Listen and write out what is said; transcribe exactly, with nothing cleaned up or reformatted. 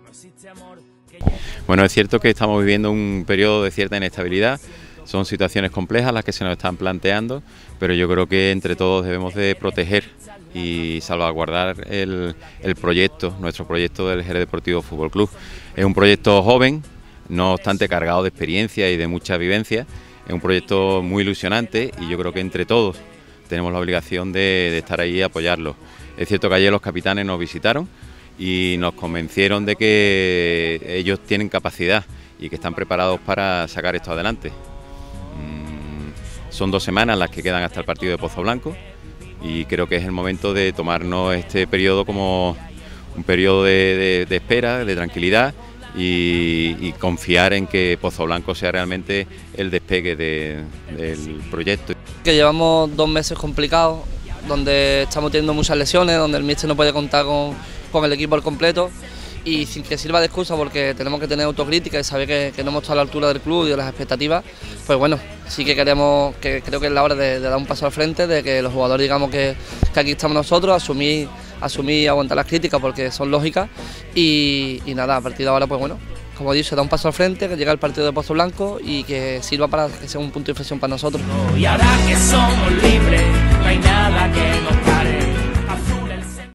Bueno, es cierto que estamos viviendo un periodo de cierta inestabilidad. Son situaciones complejas las que se nos están planteando, pero yo creo que entre todos debemos de proteger y salvaguardar el, el proyecto, nuestro proyecto del Jerez Deportivo Fútbol Club. Es un proyecto joven, no obstante cargado de experiencia y de mucha vivencia. Es un proyecto muy ilusionante y yo creo que entre todos tenemos la obligación de, de estar ahí y apoyarlo. Es cierto que ayer los capitanes nos visitaron y nos convencieron de que ellos tienen capacidad y que están preparados para sacar esto adelante. Mm, son dos semanas las que quedan hasta el partido de Pozoblanco y creo que es el momento de tomarnos este periodo como un periodo de, de, de espera, de tranquilidad y, y confiar en que Pozoblanco sea realmente el despegue de, del proyecto. Que llevamos dos meses complicados, donde estamos teniendo muchas lesiones, donde el míster no puede contar con, con el equipo al completo y sin que sirva de excusa porque tenemos que tener autocrítica y saber que, que no hemos estado a la altura del club y de las expectativas, pues bueno, sí que queremos, que creo que es la hora de, de dar un paso al frente, de que los jugadores digamos que, que aquí estamos nosotros, asumir, asumir y aguantar las críticas porque son lógicas y, y nada, a partir de ahora pues bueno, como he dicho, da un paso al frente, que llega el partido de Pozoblanco y que sirva para que sea un punto de inflexión para nosotros. Y ahora que somos libres, no hay nada que nos pare.